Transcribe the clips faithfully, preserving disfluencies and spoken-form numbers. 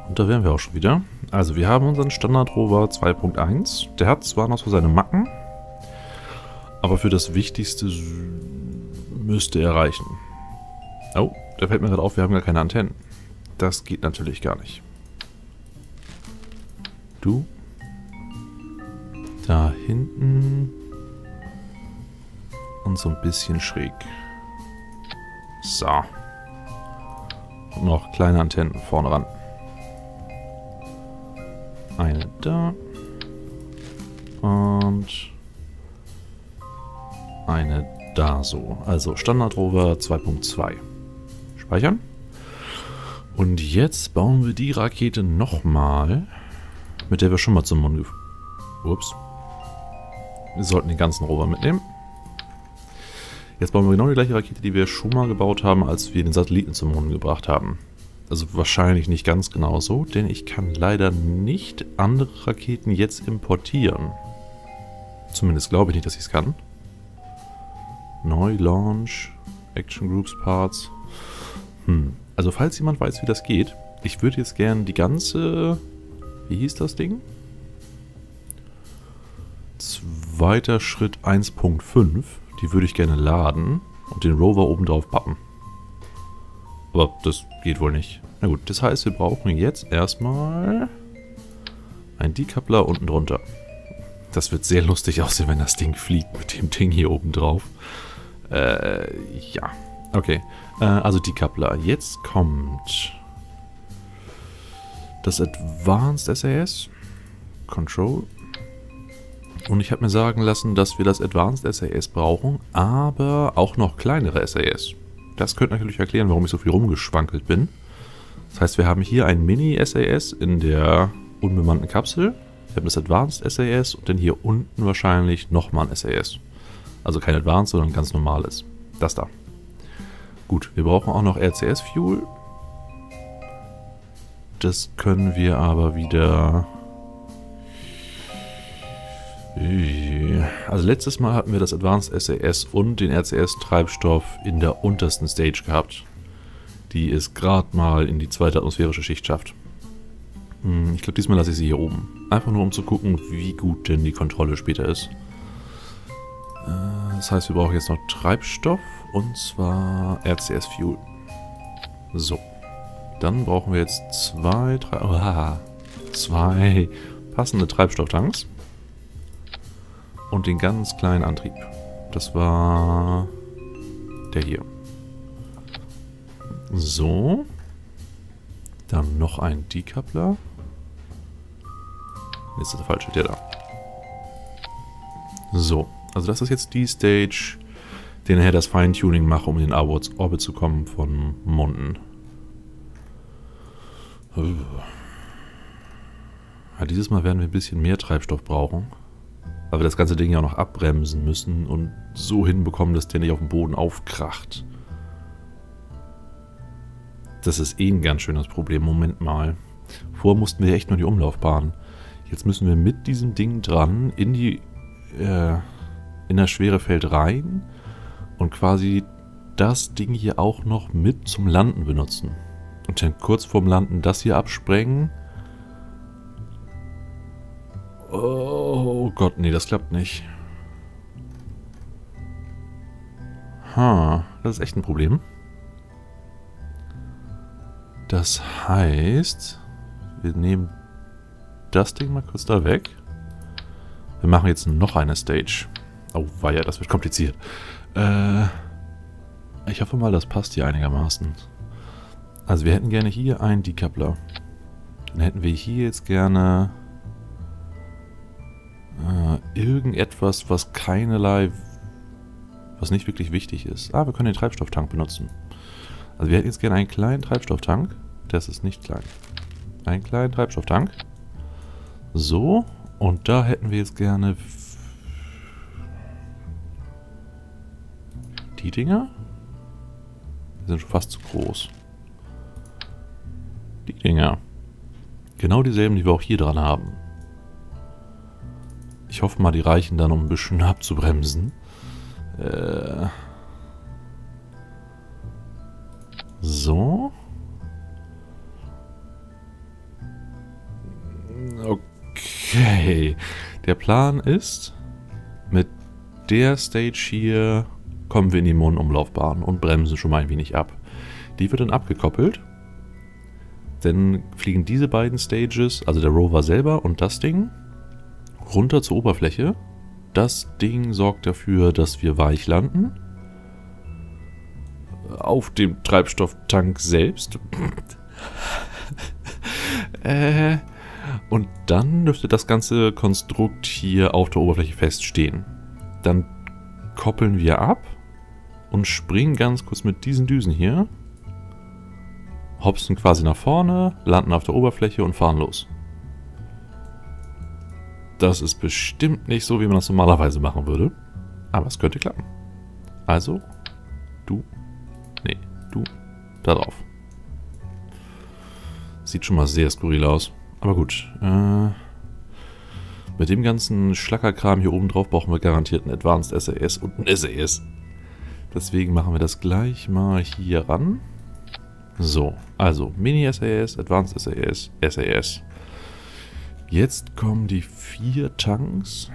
und da wären wir auch schon wieder. Also wir haben unseren Standard-Rover zwei Punkt eins. Der hat zwar noch so seine Macken, aber für das Wichtigste müsste er reichen. Oh, da fällt mir gerade auf, wir haben gar keine Antennen. Das geht natürlich gar nicht. Du. Da hinten. Und so ein bisschen schräg. So. Und noch kleine Antennen vorne ran. Eine da. Und eine da so. Also Standard Rover zwei Punkt zwei. Speichern. Und jetzt bauen wir die Rakete nochmal, mit der wir schon mal zum Mond gef... Ups. Wir sollten den ganzen Rover mitnehmen. Jetzt bauen wir genau die gleiche Rakete, die wir schon mal gebaut haben, als wir den Satelliten zum Mond gebracht haben. Also wahrscheinlich nicht ganz genau so, denn ich kann leider nicht andere Raketen jetzt importieren. Zumindest glaube ich nicht, dass ich es kann. Neu, Launch, Action Groups Parts. Hm. Also falls jemand weiß, wie das geht, ich würde jetzt gerne die ganze... Wie hieß das Ding? Zweiter Schritt eins Punkt fünf. Die würde ich gerne laden und den Rover oben drauf pappen. Aber das geht wohl nicht. Na gut, das heißt, wir brauchen jetzt erstmal einen Decoupler unten drunter. Das wird sehr lustig aussehen, wenn das Ding fliegt mit dem Ding hier oben drauf. Äh, ja. Okay. Äh, also Decoupler. Jetzt kommt das Advanced S A S. Control. Und ich habe mir sagen lassen, dass wir das Advanced S A S brauchen, aber auch noch kleinere S A S. Das könnte natürlich erklären, warum ich so viel rumgeschwankelt bin. Das heißt, wir haben hier ein Mini-S A S in der unbemannten Kapsel. Wir haben das Advanced S A S und dann hier unten wahrscheinlich nochmal ein S A S. Also kein Advanced, sondern ein ganz normales. Das da. Gut, wir brauchen auch noch R C S-Fuel. Das können wir aber wieder... Also letztes Mal hatten wir das Advanced S A S und den R C S-Treibstoff in der untersten Stage gehabt. Die es gerade mal in die zweite atmosphärische Schicht schafft. Ich glaube, diesmal lasse ich sie hier oben. Einfach nur, um zu gucken, wie gut denn die Kontrolle später ist. Das heißt, wir brauchen jetzt noch Treibstoff und zwar R C S-Fuel. So. Dann brauchen wir jetzt zwei, drei, oh, zwei passende Treibstofftanks. Und den ganz kleinen Antrieb. Das war der hier. So. Dann noch ein Decoupler. Nee, ist das der falsche, der da. So. Also das ist jetzt die Stage, den nachher das Feintuning mache, um in den Orbit zu kommen von Monden. Ja, dieses Mal werden wir ein bisschen mehr Treibstoff brauchen. Weil wir das ganze Ding ja auch noch abbremsen müssen und so hinbekommen, dass der nicht auf dem Boden aufkracht. Das ist eh ein ganz schönes Problem. Moment mal. Vorher mussten wir echt nur die Umlaufbahn. Jetzt müssen wir mit diesem Ding dran in die äh, in das schwere Feld rein und quasi das Ding hier auch noch mit zum Landen benutzen. Und dann kurz vorm Landen das hier absprengen. Oh Gott, nee, das klappt nicht. Ha, das ist echt ein Problem. Das heißt, wir nehmen das Ding mal kurz da weg. Wir machen jetzt noch eine Stage. Oh, weia, das wird kompliziert. Äh, ich hoffe mal, das passt hier einigermaßen. Also wir hätten gerne hier einen Decoupler. Dann hätten wir hier jetzt gerne... Äh, irgendetwas, was keinerlei, was nicht wirklich wichtig ist. Ah, wir können den Treibstofftank benutzen. Also wir hätten jetzt gerne einen kleinen Treibstofftank. Das ist nicht klein. Einen kleinen Treibstofftank. So. Und da hätten wir jetzt gerne die Dinger. Die sind schon fast zu groß. Die Dinger. Genau dieselben, die wir auch hier dran haben. Ich hoffe mal, die reichen dann, um ein bisschen abzubremsen. Äh so. Okay. Der Plan ist, mit der Stage hier kommen wir in die Mondumlaufbahn und bremsen schon mal ein wenig ab. Die wird dann abgekoppelt. Dann fliegen diese beiden Stages, also der Rover selber und das Ding, runter zur Oberfläche. Das Ding sorgt dafür, dass wir weich landen. Auf dem Treibstofftank selbst. äh, und dann dürfte das ganze Konstrukt hier auf der Oberfläche feststehen. Dann koppeln wir ab und springen ganz kurz mit diesen Düsen hier. Hopsen quasi nach vorne, landen auf der Oberfläche und fahren los. Das ist bestimmt nicht so, wie man das normalerweise machen würde. Aber es könnte klappen. Also, du, nee, du, da drauf. Sieht schon mal sehr skurril aus. Aber gut, äh, mit dem ganzen Schlackerkram hier oben drauf brauchen wir garantiert einen Advanced S A S und ein S A S. Deswegen machen wir das gleich mal hier ran. So, also Mini-S A S, Advanced S A S, S A S. Jetzt kommen die vier Tanks.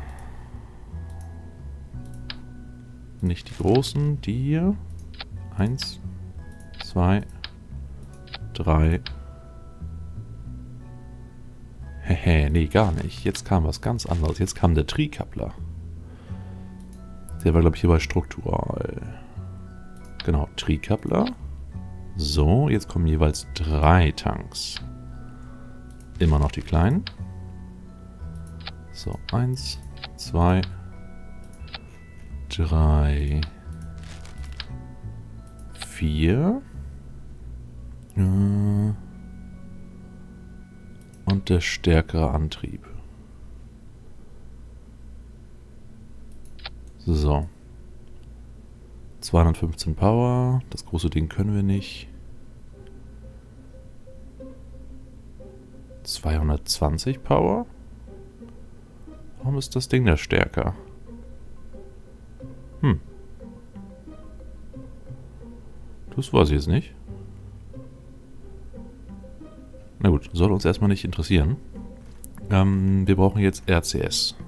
Nicht die großen, die hier. Eins, zwei, drei. Hehe, nee, gar nicht. Jetzt kam was ganz anderes. Jetzt kam der Trikappler. Der war, glaube ich, hier bei Struktural. Genau, Trikappler. So, jetzt kommen jeweils drei Tanks. Immer noch die kleinen. So, eins, zwei, drei, vier. Und der stärkere Antrieb. So. zweihundertfünfzehn Power. Das große Ding können wir nicht. zweihundertzwanzig Power? Warum ist das Ding da stärker? Hm. Das weiß ich jetzt nicht. Na gut, soll uns erstmal nicht interessieren. Ähm, wir brauchen jetzt R C S.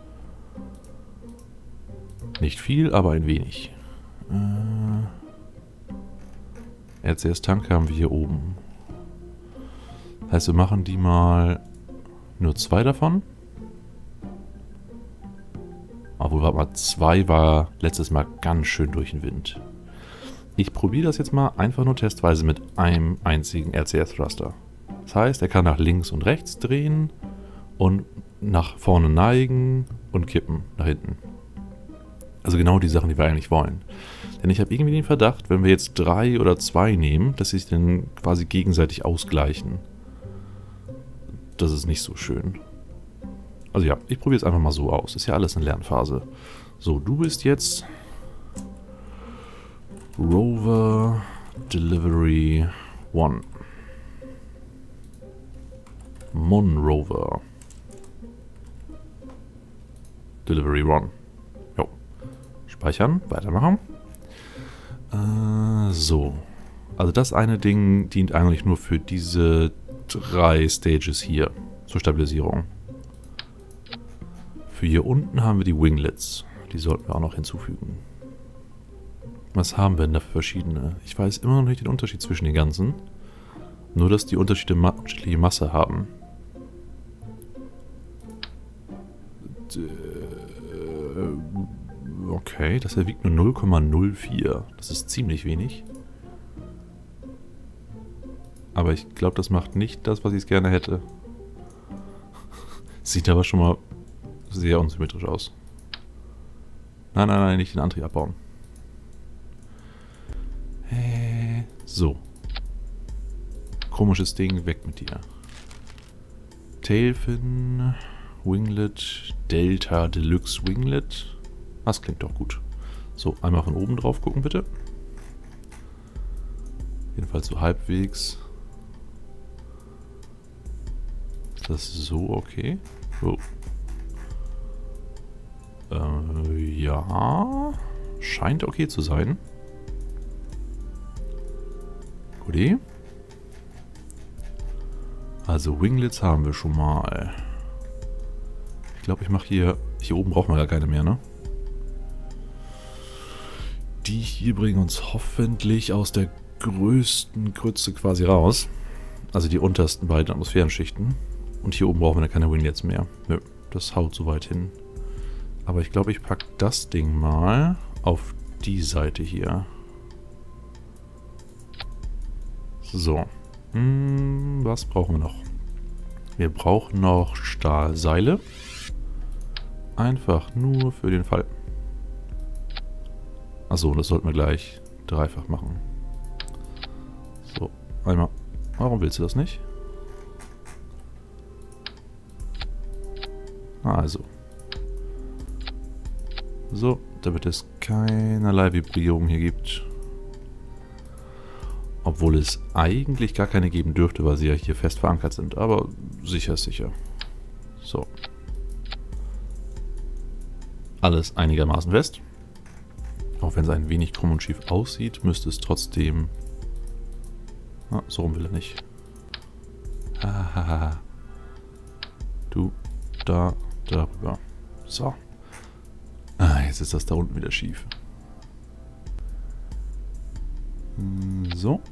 Nicht viel, aber ein wenig. Äh, R C S-Tank haben wir hier oben. Heißt, wir machen die mal nur zwei davon. Obwohl, warte mal, zwei war letztes Mal ganz schön durch den Wind. Ich probiere das jetzt mal einfach nur testweise mit einem einzigen R C S-Thruster. Das heißt, er kann nach links und rechts drehen und nach vorne neigen und kippen nach hinten. Also genau die Sachen, die wir eigentlich wollen. Denn ich habe irgendwie den Verdacht, wenn wir jetzt drei oder zwei nehmen, dass sie sich dann quasi gegenseitig ausgleichen. Das ist nicht so schön. Also ja, ich probiere es einfach mal so aus. Ist ja alles eine Lernphase. So, du bist jetzt Rover Delivery One. Mon Rover Delivery One. Jo. Speichern, weitermachen. Äh, so. Also das eine Ding dient eigentlich nur für diese drei Stages hier zur Stabilisierung. Für hier unten haben wir die Winglets. Die sollten wir auch noch hinzufügen. Was haben wir denn da für verschiedene? Ich weiß immer noch nicht den Unterschied zwischen den ganzen. Nur, dass die unterschiedliche Masse haben. Okay, das hier wiegt nur null Komma null vier. Das ist ziemlich wenig. Aber ich glaube, das macht nicht das, was ich gerne hätte. Sieht aber schon mal sehr unsymmetrisch aus. Nein, nein, nein, nicht den Antrieb abbauen. So. Komisches Ding, weg mit dir. Tailfin, Winglet, Delta Deluxe Winglet. Das klingt doch gut. So, einmal von oben drauf gucken, bitte. Jedenfalls so halbwegs. Ist das so okay? Oh. Äh, ja. Scheint okay zu sein. Guti. Also Winglets haben wir schon mal. Ich glaube, ich mache hier... Hier oben brauchen wir gar keine mehr, ne? Die hier bringen uns hoffentlich aus der größten Grütze quasi raus. Also die untersten beiden Atmosphärenschichten. Und hier oben brauchen wir keine Winglets mehr. Nö, das haut so weit hin. Aber ich glaube, ich packe das Ding mal auf die Seite hier. So. Hm, was brauchen wir noch? Wir brauchen noch Stahlseile. Einfach nur für den Fall. Achso, das sollten wir gleich dreifach machen. So, einmal. Warum willst du das nicht? Also. So, damit es keinerlei Vibrierung hier gibt. Obwohl es eigentlich gar keine geben dürfte, weil sie ja hier fest verankert sind. Aber sicher ist sicher. So. Alles einigermaßen fest. Auch wenn es ein wenig krumm und schief aussieht, müsste es trotzdem... Ah, so rum will er nicht. Hahaha. Du, da, darüber. So. Ah, jetzt ist das da unten wieder schief. So.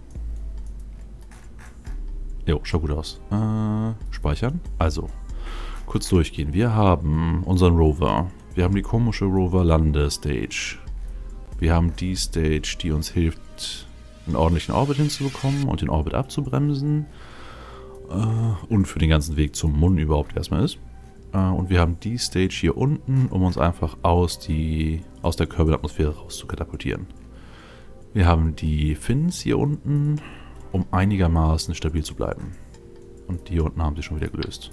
Jo, schaut gut aus. Äh, speichern. Also, kurz durchgehen. Wir haben unseren Rover. Wir haben die komische Rover-Landestage. Wir haben die Stage, die uns hilft, einen ordentlichen Orbit hinzubekommen und den Orbit abzubremsen. Äh, und für den ganzen Weg zum Mond überhaupt erstmal ist. Äh, und wir haben die Stage hier unten, um uns einfach aus, die, aus der Körperatmosphäre raus zu katapultieren. Wir haben die Fins hier unten, um einigermaßen stabil zu bleiben. Und die hier unten haben sie schon wieder gelöst.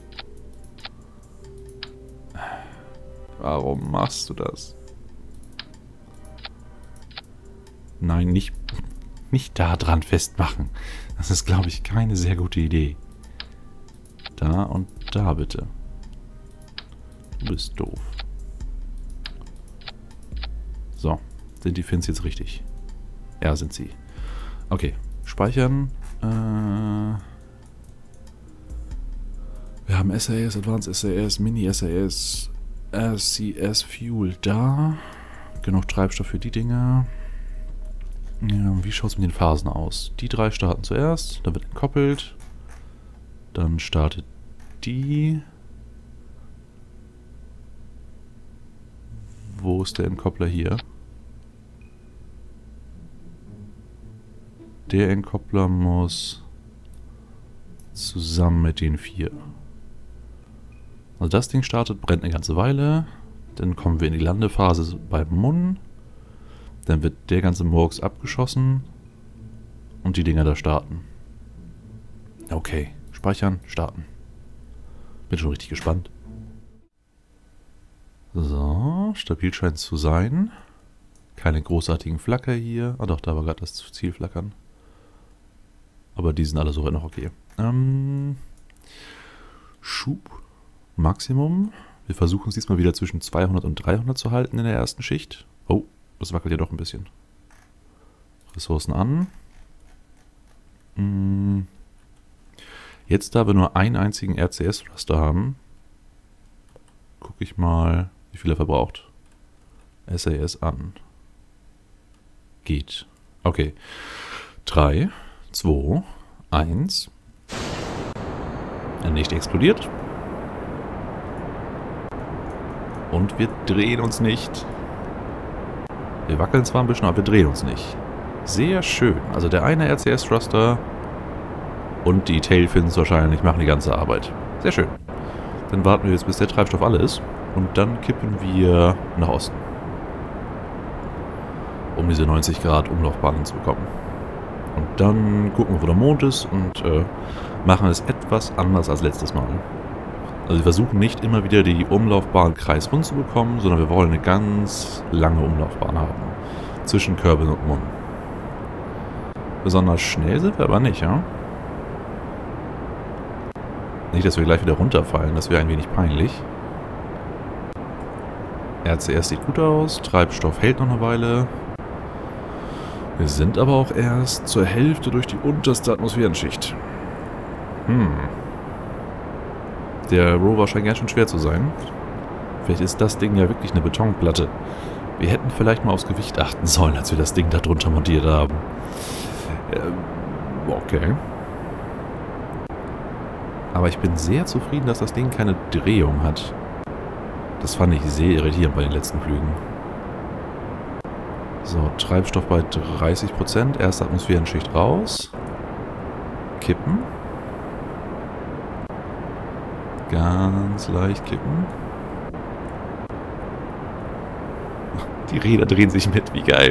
Warum machst du das? Nein, nicht, nicht da dran festmachen. Das ist, glaube ich, keine sehr gute Idee. Da und da bitte. Du bist doof. So, sind die Fins jetzt richtig? Ja, sind sie. Okay, speichern. Äh, wir haben S A S, Advanced S A S, Mini S A S, R C S Fuel da. Genug Treibstoff für die Dinger. Ja, wie schaut es mit den Phasen aus? Die drei starten zuerst, dann wird entkoppelt. Dann startet die. Wo ist der Entkoppler hier? Der Entkoppler muss zusammen mit den vier. Also das Ding startet, brennt eine ganze Weile. Dann kommen wir in die Landephase beim Mun. Dann wird der ganze Murks abgeschossen. Und die Dinger da starten. Okay, speichern, starten. Bin schon richtig gespannt. So, stabil scheint es zu sein. Keine großartigen Flacker hier. Ah doch, da war gerade das Zielflackern. Aber die sind alle soweit noch okay. Ähm, Schub, Maximum. Wir versuchen es diesmal wieder zwischen zweihundert und dreihundert zu halten in der ersten Schicht. Oh, das wackelt ja doch ein bisschen. Ressourcen an. Hm. Jetzt, da wir nur einen einzigen R C S-Thruster haben, gucke ich mal, wie viel er verbraucht. S A S an. Geht. Okay. drei, zwei, eins. Nicht explodiert. Und wir drehen uns nicht. Wir wackeln zwar ein bisschen, aber wir drehen uns nicht. Sehr schön. Also der eine R C S-Thruster und die Tailfins wahrscheinlich machen die ganze Arbeit. Sehr schön. Dann warten wir jetzt, bis der Treibstoff alle ist. Und dann kippen wir nach Osten. Um diese neunzig Grad Umlaufbahn hinzubekommen. Und dann gucken wir, wo der Mond ist und äh, machen es etwas anders als letztes Mal. Also wir versuchen nicht immer wieder die Umlaufbahn kreisrund zu bekommen, sondern wir wollen eine ganz lange Umlaufbahn haben. Zwischen Kerbin und Mun. Besonders schnell sind wir aber nicht, ja? Nicht, dass wir gleich wieder runterfallen, das wäre ein wenig peinlich. R C S sieht gut aus, Treibstoff hält noch eine Weile. Wir sind aber auch erst zur Hälfte durch die unterste Atmosphärenschicht. Hm. Der Rover scheint ganz schön schwer zu sein. Vielleicht ist das Ding ja wirklich eine Betonplatte. Wir hätten vielleicht mal aufs Gewicht achten sollen, als wir das Ding da drunter montiert haben. Ähm, okay. Aber ich bin sehr zufrieden, dass das Ding keine Drehung hat. Das fand ich sehr irritierend bei den letzten Flügen. So, Treibstoff bei dreißig Prozent. Erste Atmosphärenschicht raus. Kippen. Ganz leicht kippen. Die Räder drehen sich mit, wie geil.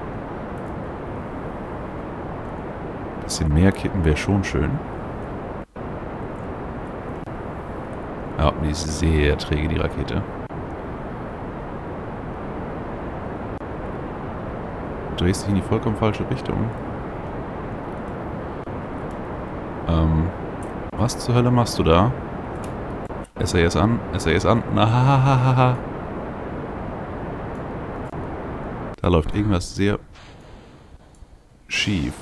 Ein bisschen mehr kippen wäre schon schön. Ja, die ist sehr träge, die Rakete. Du drehst dich in die vollkommen falsche Richtung. Ähm, was zur Hölle machst du da? S A S an, S A S an. Na, da läuft irgendwas sehr schief.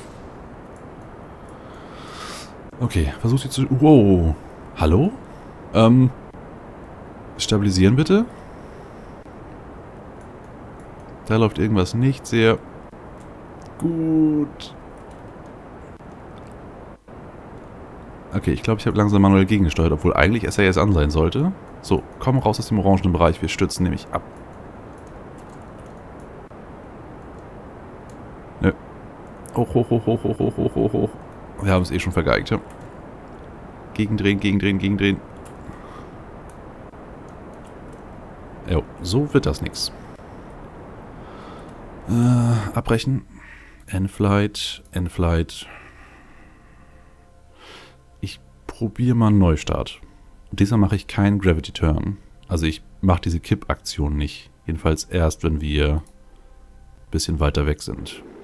Okay, versuch sie zu... Wow. Hallo? Ähm, stabilisieren bitte. Da läuft irgendwas nicht sehr gut. Okay, ich glaube, ich habe langsam manuell gegengesteuert, obwohl eigentlich S A S an sein sollte. So, komm raus aus dem orangenen Bereich. Wir stürzen nämlich ab. Nö. Hoch, hoch, hoch, hoch, hoch, hoch, hoch, hoch, hoch. Wir haben es eh schon vergeigt. Ja? Gegendrehen, gegendrehen, gegendrehen. Jo, so wird das nix. Äh, abbrechen. N-Flight, N-Flight. Ich probiere mal einen Neustart. Diesmal mache ich keinen Gravity Turn. Also ich mache diese Kipp-Aktion nicht. Jedenfalls erst, wenn wir ein bisschen weiter weg sind.